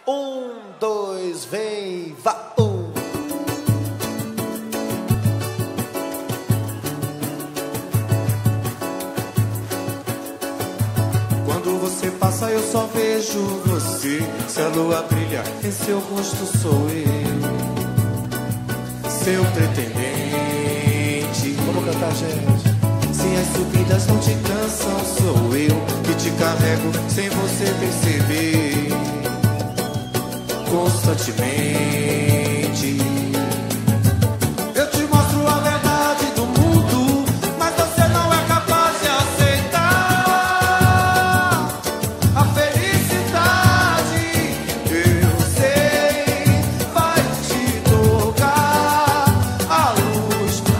2, vem, vá, Quando você passa eu só vejo você. Se a lua brilha em seu rosto sou eu, seu pretendente. Vamos cantar, gente. Se as subidas não te cansam, sou eu que te carrego sem você perceber, constantemente. Eu te mostro a verdade do mundo, mas você não é capaz de aceitar a felicidade. Eu sei, vai te tocar a luz do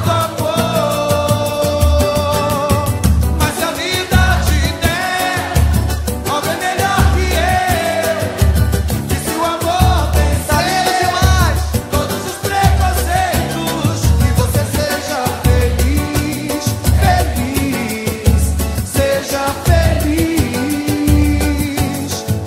amor. Mas se a vida te der alguém melhor que eu, e se o amor vencer todos os preconceitos, que você seja feliz, feliz, seja feliz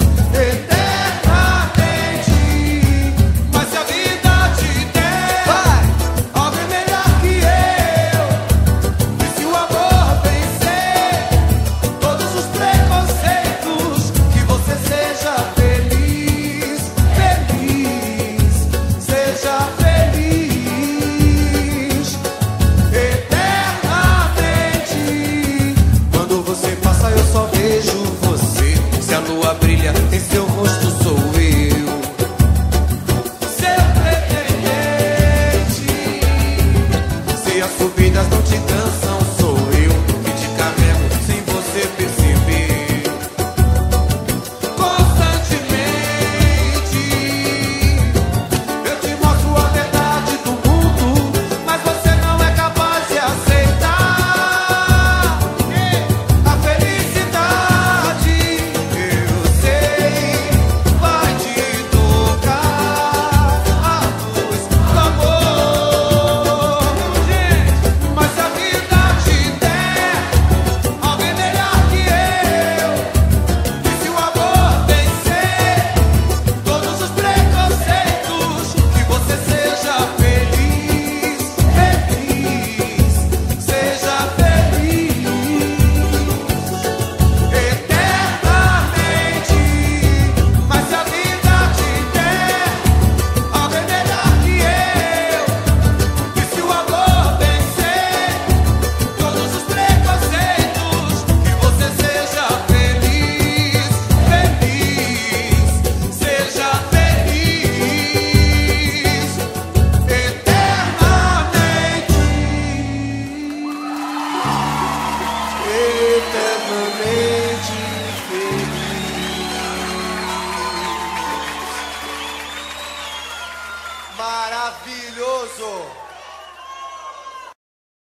eternamente. Mas se a vida te der alguém melhor que eu, e se o amor vencer todos os preconceitos, que você seja feliz, feliz, seja feliz eternamente. Quando você passa eu só vejo você. Se a lua brilha em seu rosto sou eu, seu pretendente. Se as subidas não te cansam, sou eu que te carrego sem você perceber, constantemente. Eu te mostro a verdade do mundo, mas você não é capaz de aceitar a felicidade. Eu sei, vai te tocar a luz do amor. Mas se a vida te der alguém melhor que eu, e se o amor vencer todos os preconceitos, que você seja feliz, feliz, seja feliz eternamente. Mas se a vida te der alguém melhor que eu, e se o amor vencer todos os preconceitos, que você seja feliz, feliz, seja feliz eternamente. Eternamente feliz. maravilhoso.